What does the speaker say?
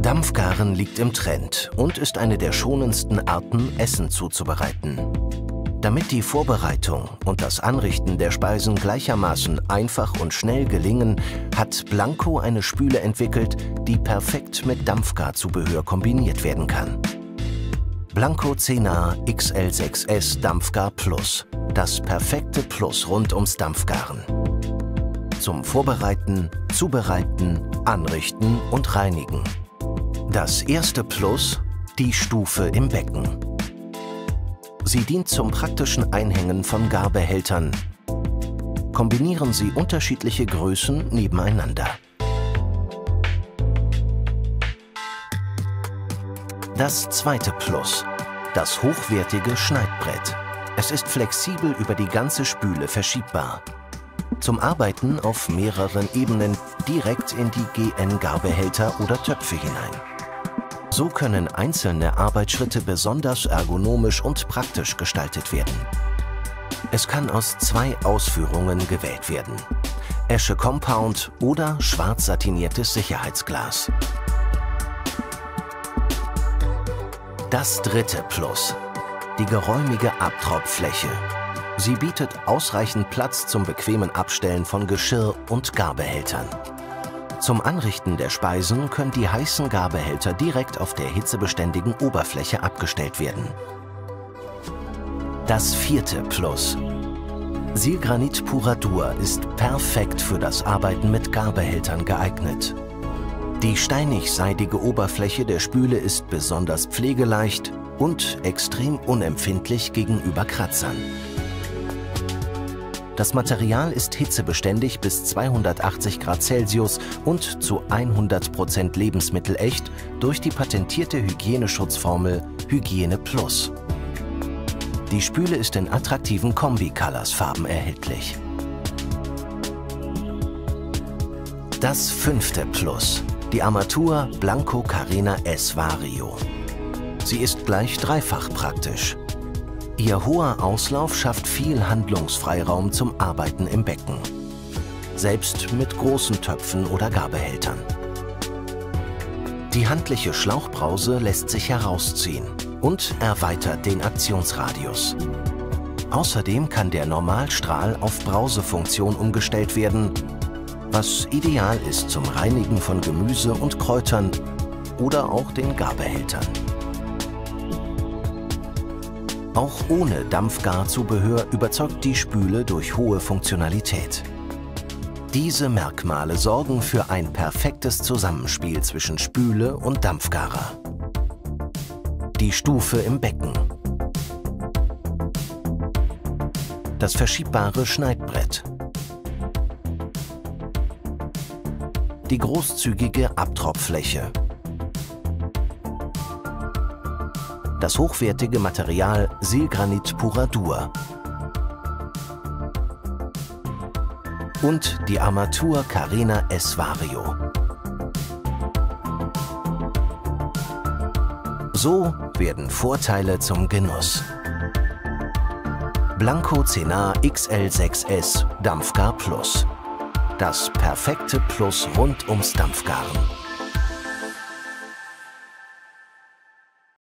Dampfgaren liegt im Trend und ist eine der schonendsten Arten, Essen zuzubereiten. Damit die Vorbereitung und das Anrichten der Speisen gleichermaßen einfach und schnell gelingen, hat Blanco eine Spüle entwickelt, die perfekt mit Dampfgarzubehör kombiniert werden kann. Blanco Cenar XL6S Dampfgar Plus. Das perfekte Plus rund ums Dampfgaren. Zum Vorbereiten, Zubereiten, Anrichten und Reinigen. Das erste Plus, die Stufe im Becken. Sie dient zum praktischen Einhängen von Garbehältern. Kombinieren Sie unterschiedliche Größen nebeneinander. Das zweite Plus, das hochwertige Schneidbrett. Es ist flexibel über die ganze Spüle verschiebbar. Zum Arbeiten auf mehreren Ebenen direkt in die GN-Garbehälter oder Töpfe hinein. So können einzelne Arbeitsschritte besonders ergonomisch und praktisch gestaltet werden. Es kann aus 2 Ausführungen gewählt werden: Esche Compound oder schwarz satiniertes Sicherheitsglas. Das dritte Plus, die geräumige Abtropffläche. Sie bietet ausreichend Platz zum bequemen Abstellen von Geschirr und Garbehältern. Zum Anrichten der Speisen können die heißen Garbehälter direkt auf der hitzebeständigen Oberfläche abgestellt werden. Das vierte Plus. Silgranit Puradur ist perfekt für das Arbeiten mit Garbehältern geeignet. Die steinig-seidige Oberfläche der Spüle ist besonders pflegeleicht und extrem unempfindlich gegenüber Kratzern. Das Material ist hitzebeständig bis 280 Grad Celsius und zu 100% lebensmittelecht durch die patentierte Hygieneschutzformel Hygiene Plus. Die Spüle ist in attraktiven Kombi-Colors-Farben erhältlich. Das fünfte Plus, die Armatur Blanco Carena S Vario. Sie ist gleich dreifach praktisch. Ihr hoher Auslauf schafft viel Handlungsfreiraum zum Arbeiten im Becken, selbst mit großen Töpfen oder Garbehältern. Die handliche Schlauchbrause lässt sich herausziehen und erweitert den Aktionsradius. Außerdem kann der Normalstrahl auf Brausefunktion umgestellt werden, was ideal ist zum Reinigen von Gemüse und Kräutern oder auch den Garbehältern. Auch ohne Dampfgarzubehör überzeugt die Spüle durch hohe Funktionalität. Diese Merkmale sorgen für ein perfektes Zusammenspiel zwischen Spüle und Dampfgarer. Die Stufe im Becken. Das verschiebbare Schneidbrett. Die großzügige Abtropffläche. Das hochwertige Material Silgranit Puradur und die Armatur Carena S Vario. So werden Vorteile zum Genuss. Blanco Cenar XL6S Dampfgar Plus. Das perfekte Plus rund ums Dampfgaren.